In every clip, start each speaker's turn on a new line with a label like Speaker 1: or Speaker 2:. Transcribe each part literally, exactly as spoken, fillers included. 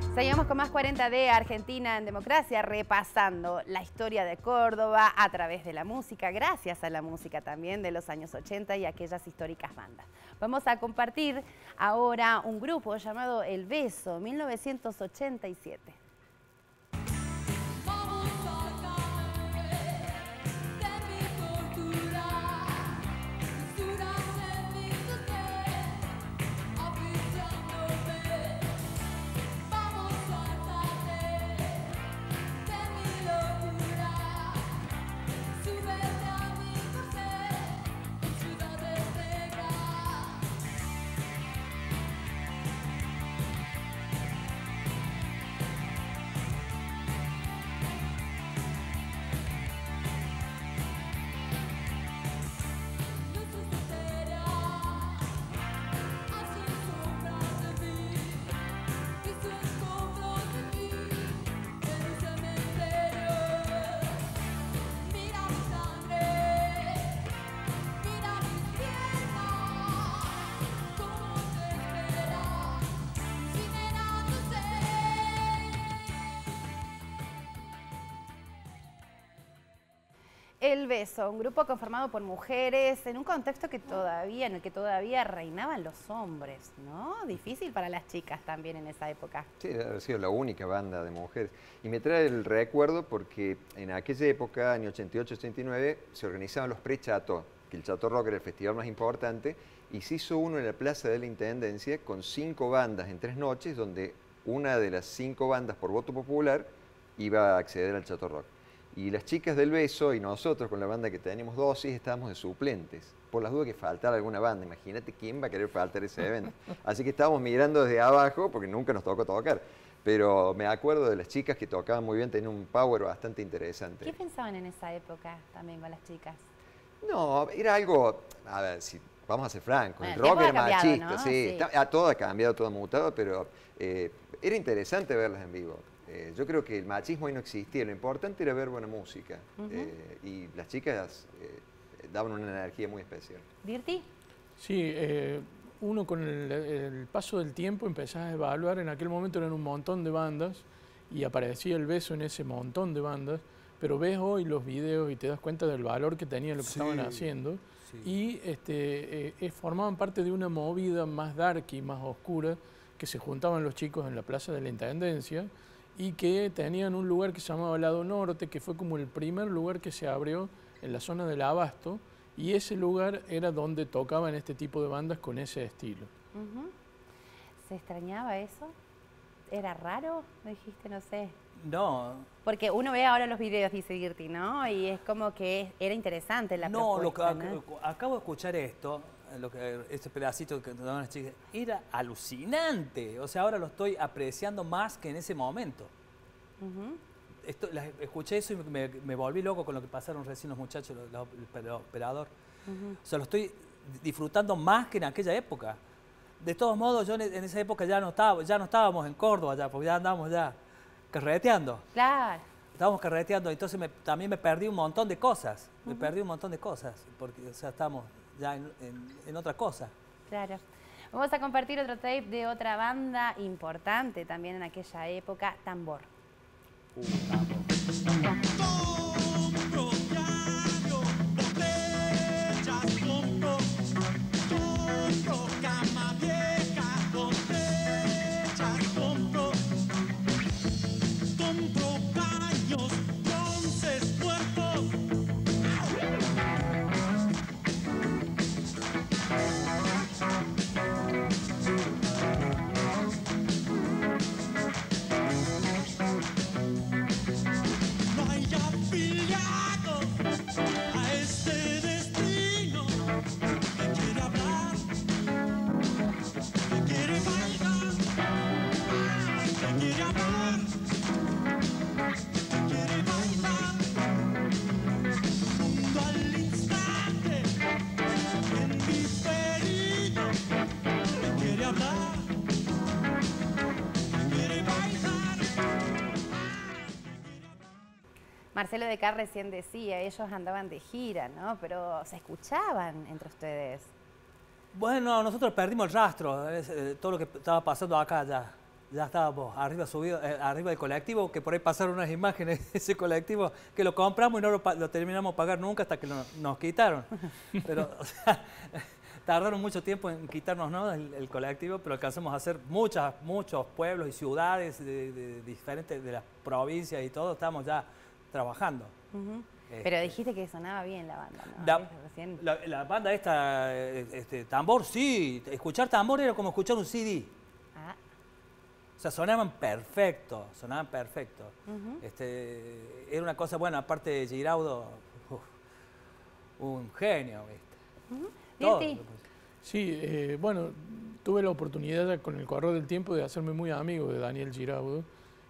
Speaker 1: Seguimos con más cuarenta de Argentina en Democracia, repasando la historia de Córdoba a través de la música, gracias a la música también de los años ochenta y aquellas históricas bandas. Vamos a compartir ahora un grupo llamado El Beso, mil novecientos ochenta y siete. El Beso, un grupo conformado por mujeres en un contexto que todavía, en el que todavía reinaban los hombres, ¿no? Difícil para las chicas también en esa época.
Speaker 2: Sí, ha sido la única banda de mujeres. Y me trae el recuerdo porque en aquella época, año ochenta y ocho ochenta y nueve, se organizaban los pre-Chateau, que el Chateau Rock era el festival más importante, y se hizo uno en la Plaza de la Intendencia con cinco bandas en tres noches, donde una de las cinco bandas por voto popular iba a acceder al Chateau Rock. Y las chicas del Beso y nosotros con la banda que teníamos dosis estábamos de suplentes, por las dudas que faltara alguna banda. Imagínate quién va a querer faltar ese evento. Así que estábamos mirando desde abajo porque nunca nos tocó tocar. Pero me acuerdo de las chicas que tocaban muy bien, tenían un power bastante interesante.
Speaker 1: ¿Qué pensaban en esa época también con las chicas?
Speaker 2: No, era algo, a ver, si vamos a ser francos,
Speaker 1: Bueno,
Speaker 2: el rock era
Speaker 1: cambiado,
Speaker 2: machista,
Speaker 1: ¿no?
Speaker 2: sí,
Speaker 1: Sí.
Speaker 2: Está, todo ha cambiado, todo ha mutado, pero eh, era interesante verlas en vivo. Eh, yo creo que el machismo ahí no existía, lo importante era ver buena música. Uh-huh. eh, y las chicas eh, daban una energía muy especial.
Speaker 1: ¿Dirty?
Speaker 3: Sí, eh, uno con el, el paso del tiempo empezás a evaluar, en aquel momento eran un montón de bandas y aparecía El Beso en ese montón de bandas, pero ves hoy los videos y te das cuenta del valor que tenían lo que sí, estaban haciendo sí. y este, eh, eh, formaban parte de una movida más darky, más oscura, que se juntaban los chicos en la Plaza de la Intendencia y que tenían un lugar que se llamaba Lado Norte, que fue como el primer lugar que se abrió en la zona del Abasto, y ese lugar era donde tocaban este tipo de bandas con ese estilo.
Speaker 1: Uh-huh. ¿Se extrañaba eso? ¿Era raro? Me dijiste, no sé.
Speaker 4: No.
Speaker 1: Porque uno ve ahora los videos, dice Dirty, ¿no? Y es como que era interesante la
Speaker 4: no,
Speaker 1: propuesta,
Speaker 4: lo que,
Speaker 1: ¿no?
Speaker 4: Acabo de escuchar esto, lo que, este pedacito que daban las chicas, era alucinante. O sea, ahora lo estoy apreciando más que en ese momento. Uh-huh. Esto, la, escuché eso y me, me volví loco con lo que pasaron recién los muchachos, los, los, el operador. Uh-huh. O sea, lo estoy disfrutando más que en aquella época. De todos modos, yo en, en esa época ya no, estaba, ya no estábamos en Córdoba, ya, porque ya andábamos ya carreteando.
Speaker 1: Claro.
Speaker 4: Estábamos carreteando, entonces me, también me perdí un montón de cosas. Uh-huh. Me perdí un montón de cosas, porque o sea, estamos ya en, en, en otra cosa.
Speaker 1: Claro. Vamos a compartir otro tape de otra banda importante también en aquella época, Tambor.
Speaker 4: Uh, Tambor.
Speaker 1: Marcelo de Car recién decía, ellos andaban de gira, ¿no? Pero se escuchaban entre ustedes.
Speaker 4: Bueno, nosotros perdimos el rastro, eh, todo lo que estaba pasando acá ya. ya estábamos arriba subido, eh, arriba del colectivo, que por ahí pasaron unas imágenes de ese colectivo, que lo compramos y no lo, lo terminamos de pagar nunca hasta que lo, nos quitaron. Pero, o sea, tardaron mucho tiempo en quitarnos, ¿no?, el, el colectivo, pero alcanzamos a hacer muchas, muchos pueblos y ciudades de, de, de diferentes, de las provincias y todo, estábamos ya trabajando.
Speaker 1: Uh-huh.
Speaker 4: este,
Speaker 1: Pero dijiste que sonaba bien la banda, ¿no?
Speaker 4: La,
Speaker 1: Recién...
Speaker 4: la, la banda esta, este, tambor, sí, escuchar tambor era como escuchar un C D.
Speaker 1: Ah.
Speaker 4: O sea, sonaban perfecto, sonaban perfecto.
Speaker 1: Uh-huh.
Speaker 4: este, era una cosa buena, aparte de Giraudo, uf, un genio, ¿viste?
Speaker 1: Uh-huh.
Speaker 4: Todo.
Speaker 1: Dirty.
Speaker 3: Sí, eh, bueno, tuve la oportunidad con el correr del tiempo de hacerme muy amigo de Daniel Giraudo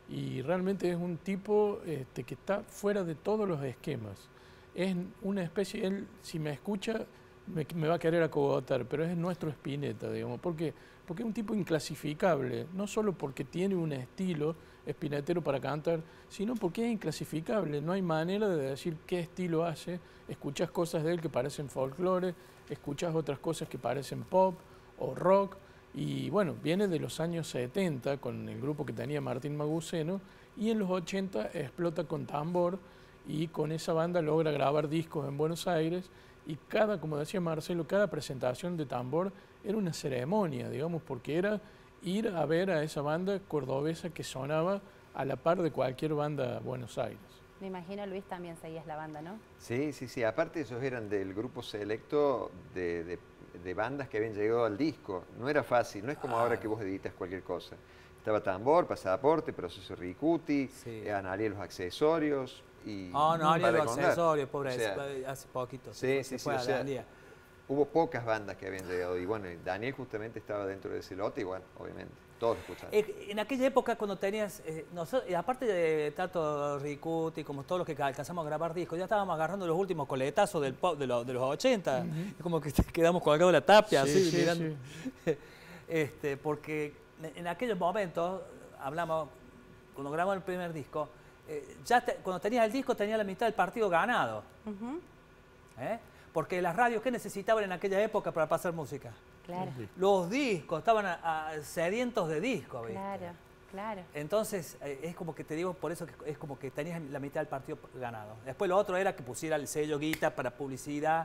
Speaker 3: y realmente es un tipo este, que está fuera de todos los esquemas. Es una especie, él si me escucha me, me va a querer acogotar, pero es nuestro Spinetta, digamos. ¿Por qué? Porque es un tipo inclasificable, no solo porque tiene un estilo spinetero para cantar, sino porque es inclasificable. No hay manera de decir qué estilo hace. Escuchás cosas de él que parecen folclore, escuchás otras cosas que parecen pop o rock. Y bueno, viene de los años setenta con el grupo que tenía Martín Maguceno y en los ochenta explota con tambor y con esa banda logra grabar discos en Buenos Aires y cada, como decía Marcelo, cada presentación de tambor era una ceremonia, digamos, porque era ir a ver a esa banda cordobesa que sonaba a la par de cualquier banda Buenos Aires.
Speaker 1: Me imagino, Luis, también seguías la banda, ¿no?
Speaker 2: Sí, sí, sí. Aparte ellos eran del grupo selecto de, de, de bandas que habían llegado al disco. No era fácil, no es como ah. ahora que vos editas cualquier cosa. Estaba Tambor, Pasaporte, Proceso Ricuti, sí. eh, Analia los accesorios y...
Speaker 4: Oh, no, Analia los accesorios, pobre, o sea, hace poquito.
Speaker 2: Sí, sí, sí. O sea, hubo pocas bandas que habían llegado y bueno, Daniel justamente estaba dentro de ese lote y bueno, obviamente. Todos escuchaban.
Speaker 4: Eh, en aquella época cuando tenías, eh, nosotros, aparte de Tato Ricuti, como todos los que alcanzamos a grabar discos, ya estábamos agarrando los últimos coletazos del pop de, lo, de los ochenta, uh-huh. Es como que quedamos colgados de la tapia, sí, así, sí, mirando. Sí. este, porque en aquellos momentos, hablamos, cuando grabamos el primer disco, eh, ya te, cuando tenías el disco tenías la mitad del partido ganado. Uh-huh. ¿Eh? Porque las radios, ¿qué necesitaban en aquella época para pasar música?
Speaker 1: Claro.
Speaker 4: Los discos, estaban a, a sedientos de discos, ¿viste?
Speaker 1: Claro, claro.
Speaker 4: Entonces, eh, es como que te digo, por eso que es como que tenías la mitad del partido ganado. Después lo otro era que pusiera el sello Guita para publicidad,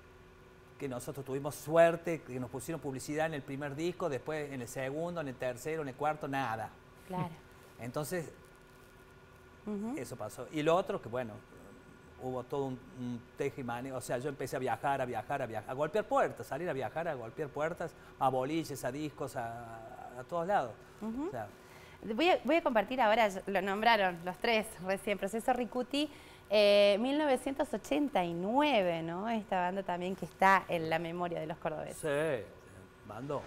Speaker 4: que nosotros tuvimos suerte, que nos pusieron publicidad en el primer disco, después en el segundo, en el tercero, en el cuarto, nada.
Speaker 1: Claro.
Speaker 4: Entonces, uh-huh. eso pasó. Y lo otro, que bueno, hubo todo un, un teje y manejo, o sea, yo empecé a viajar, a viajar, a viajar, a golpear puertas, salir a viajar, a golpear puertas, a boliches, a discos, a, a todos lados. Uh-huh. O sea,
Speaker 1: voy, a, voy a compartir ahora, lo nombraron los tres recién, Proceso Ricuti, eh, mil novecientos ochenta y nueve, ¿no? Esta banda también que está en la memoria de los cordobeses.
Speaker 4: Sí, bando.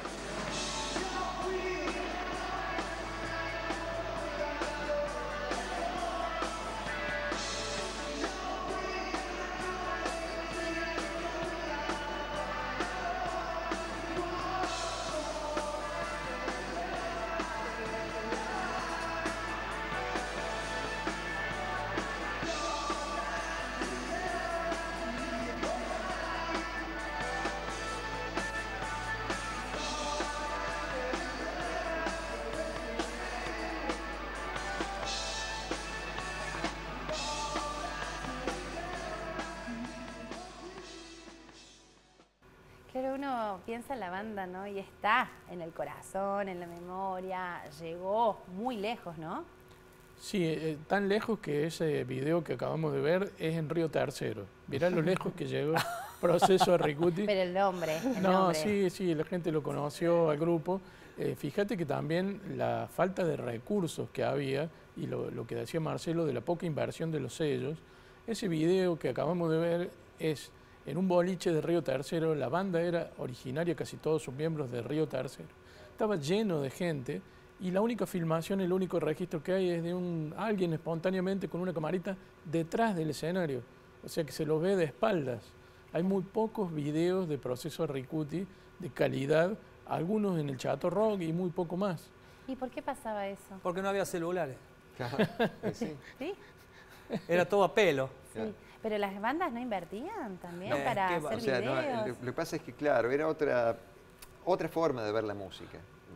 Speaker 1: Pero uno piensa en la banda, ¿no? Y está en el corazón, en la memoria, llegó muy lejos, ¿no?
Speaker 3: Sí, eh, tan lejos que ese video que acabamos de ver es en Río Tercero. Mirá lo lejos que llegó Proceso Ricuti.
Speaker 1: Pero el nombre, el
Speaker 3: No,
Speaker 1: nombre.
Speaker 3: sí, sí, la gente lo conoció al grupo. Eh, fíjate que también la falta de recursos que había, y lo, lo que decía Marcelo de la poca inversión de los sellos, ese video que acabamos de ver es en un boliche de Río Tercero. La banda era originaria, casi todos sus miembros de Río Tercero. Estaba lleno de gente y la única filmación, el único registro que hay es de un, alguien espontáneamente con una camarita detrás del escenario. O sea que se lo ve de espaldas. Hay muy pocos videos de Proceso Ricuti de calidad, algunos en el Chato Rock y muy poco más.
Speaker 1: ¿Y por qué pasaba eso?
Speaker 4: Porque no había celulares.
Speaker 2: Claro, sí.
Speaker 1: ¿Sí?
Speaker 4: Era todo a pelo.
Speaker 1: Sí. Pero las bandas no invertían también
Speaker 4: No,
Speaker 1: para
Speaker 4: ¿qué
Speaker 1: hacer
Speaker 2: O sea, no,
Speaker 1: videos.
Speaker 2: lo, lo que pasa es que, claro, era otra, otra forma de ver la música.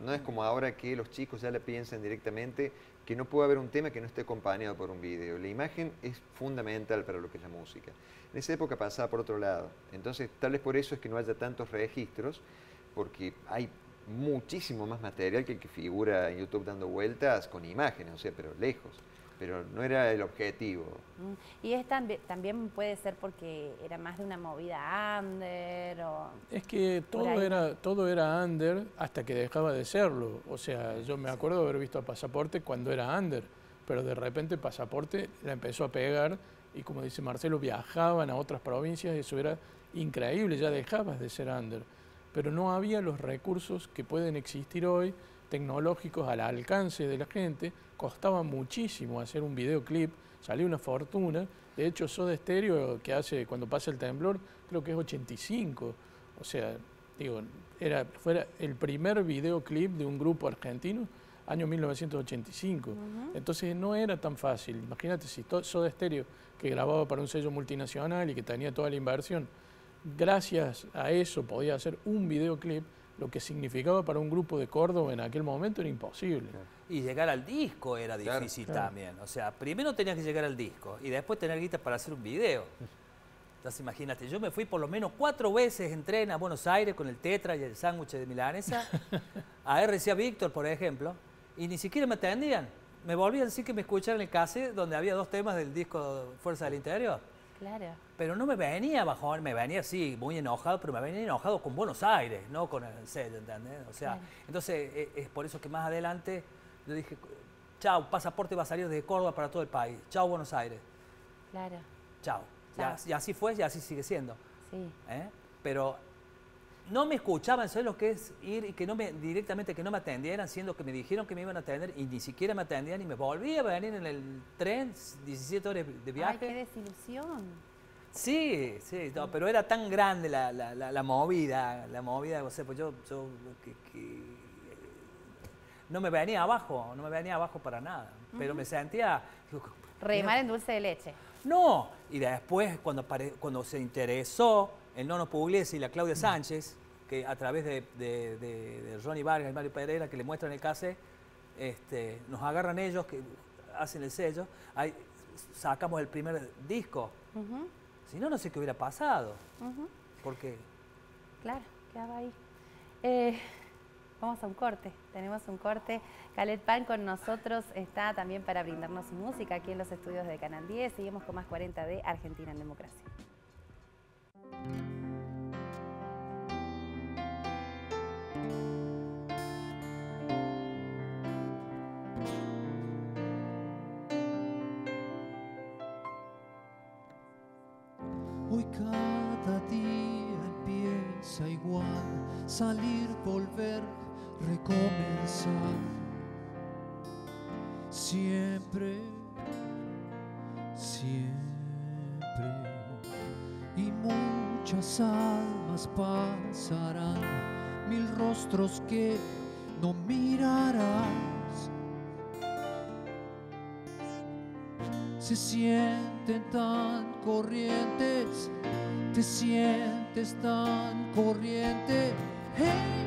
Speaker 2: No es como ahora que los chicos ya le piensan directamente que no puede haber un tema que no esté acompañado por un video. La imagen es fundamental para lo que es la música. En esa época pasaba por otro lado. Entonces, tal vez por eso es que no haya tantos registros, porque hay muchísimo más material que el que figura en YouTube dando vueltas con imágenes, o sea, pero lejos. Pero no era el objetivo.
Speaker 1: Y es también, también puede ser porque era más de una movida under o...
Speaker 3: Es que todo era, todo era under hasta que dejaba de serlo. O sea, yo me acuerdo de haber visto a Pasaporte cuando era under, pero de repente Pasaporte la empezó a pegar y, como dice Marcelo, viajaban a otras provincias y eso era increíble, ya dejabas de ser under. Pero no había los recursos que pueden existir hoy, tecnológicos al alcance de la gente. Costaba muchísimo hacer un videoclip, salía una fortuna. De hecho, Soda Stereo, que hace Cuando pasa el temblor, creo que es ochenta y cinco. O sea, digo, era, fuera el primer videoclip de un grupo argentino, año mil novecientos ochenta y cinco. Uh-huh. Entonces no era tan fácil. Imagínate si Soda Stereo, que grababa para un sello multinacional y que tenía toda la inversión, gracias a eso podía hacer un videoclip. Lo que significaba para un grupo de Córdoba en aquel momento era imposible.
Speaker 4: Y llegar al disco era difícil claro, claro. también. O sea, primero tenías que llegar al disco y después tener guita para hacer un video. Entonces imagínate, yo me fui por lo menos cuatro veces en tren a Buenos Aires con el tetra y el sándwich de milanesa, a R C A Víctor, por ejemplo, y ni siquiera me atendían. Me volví a decir que me escucharan el cassette donde había dos temas del disco Fuerza del Interior.
Speaker 1: Claro.
Speaker 4: Pero no me venía bajón, me venía así, muy enojado, pero me venía enojado con Buenos Aires, no con el sello, ¿entendés? O sea, claro. Entonces es, es por eso que más adelante yo dije, chao, Pasaporte va a salir de Córdoba para todo el país. Chao, Buenos Aires.
Speaker 1: Claro.
Speaker 4: Chao.
Speaker 1: Chao.
Speaker 4: Y, y así fue y así sigue siendo.
Speaker 1: Sí.
Speaker 4: ¿Eh? Pero no me escuchaban, ¿sabes lo que es ir y que no me, directamente que no me atendieran, siendo que me dijeron que me iban a atender y ni siquiera me atendían y me volví a venir en el tren, diecisiete horas de viaje.
Speaker 1: Ay, qué desilusión.
Speaker 4: Sí, sí, no, pero era tan grande la, la, la, la movida, la movida, o sea, pues yo, yo que, que, no me venía abajo, no me venía abajo para nada, uh-huh. Pero me sentía...
Speaker 1: Remar en dulce de leche.
Speaker 4: No, y después cuando, pare, cuando se interesó el Nono Pugliese y la Claudia Sánchez, que a través de, de, de, de Ronnie Vargas y Mario Pereira, que le muestran el cassette, este, nos agarran ellos, que hacen el sello, ahí sacamos el primer disco. Uh-huh. Si no, no sé qué hubiera pasado. Uh-huh. Porque...
Speaker 1: Claro, quedaba ahí. Eh, vamos a un corte. Tenemos un corte. Khaled Pan con nosotros está también para brindarnos su música aquí en los estudios de Canal diez. Seguimos con más cuarenta de Argentina en Democracia.
Speaker 5: Hoy cada día empieza igual, salir, volver, recomenzar. Siempre, siempre. Y muchas almas pasarán, mil rostros que no mirarás. Se sienten tan corrientes, te sientes tan corriente. Hey,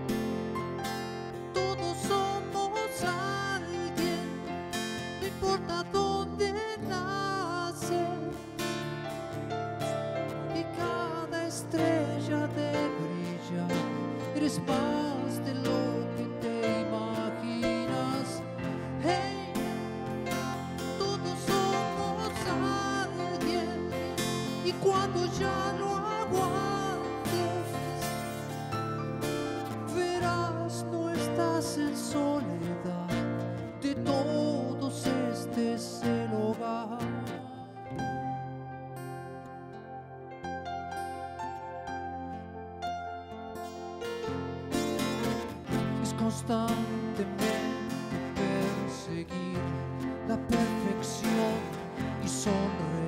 Speaker 5: todos somos alguien, no importa dónde nace. Y cada estrella de brillar, eres más de lo que te imaginas. Hey, y cuando ya no aguantes, verás, no estás en soledad, de todos este es el hogar. Es constantemente perseguir la perfección y sonreír.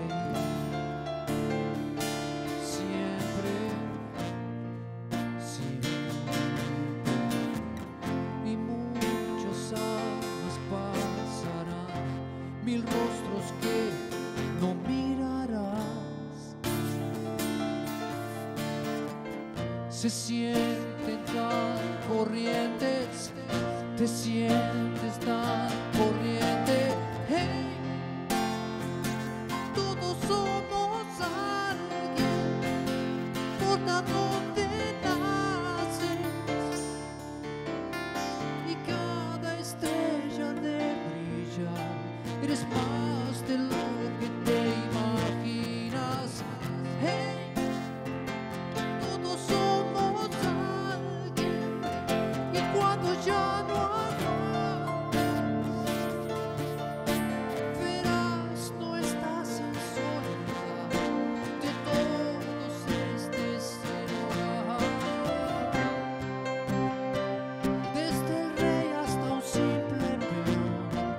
Speaker 5: Mil rostros que no mirarás. se sienten tan corrientes, te sientes tan corriente. Hey, todos somos alguien, importa dónde naces, y cada estrella de brillar eres más de lo que te imaginas. Hey, ya no aguantes, verás, no estás en soledad, de todos este será, desde el rey hasta un simple peón,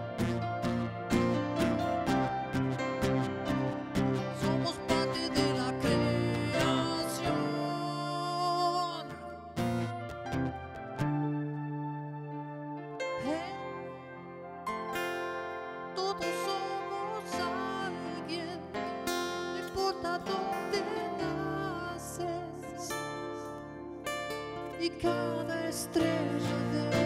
Speaker 5: somos parte de la creación. Todos somos alguien, no importa dónde naces, y cada estrella de